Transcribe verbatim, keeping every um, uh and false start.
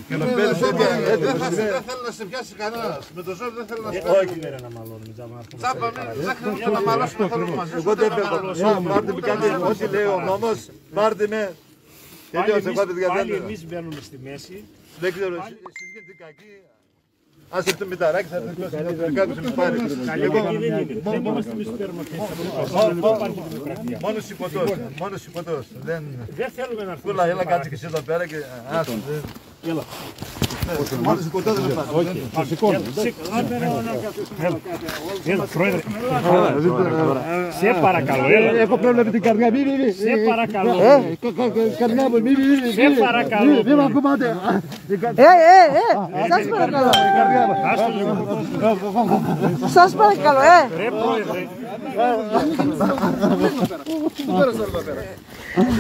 Δεν θέλει να σε πιάσει κανένας. Με το ζόρι δεν θέλει να σε πιάσει. Όχι, κύριε, να μαλώνουμε. Τσάπα, για να μαλώσουμε θέλουμε μαζί. Εγώ δεν θέλω. Πάρτε με κάτι, ό,τι λέει ο νόμος, πάρτε με. Πάλι εμείς μπαίνουμε στη μέση. Δεν ξέρω, εσείς γίνετε κακοί. Άσε το μηταράκι, θα έρθει το κάτω σε πάρει. Δεν είμαστε εμείς που παίρνουμε πίσω. Μόνος υποτός, μόνος υποτός. Δεν θέλουμε να έρθουμε. Κούλα, έλα κάτσε και εσύ εδώ πέρα και άσου. Έλα. Μόνος υποτός δεν πάρει. Όχι, θα σηκώνω. Έλα, πρόεδρε. Σε παρακαλώ, έλα. Έχω πρόβλημα με την καρδιά, μη, μη, μη. Σε παρακαλώ. Καρδιά μου, μη, μη, μη. Σε παρακαλώ. Μη με ακουμπάτε. Ε, ε, ε, σας παρακαλώ. Σας παρακαλώ, ε. Ρε πρόεδρε.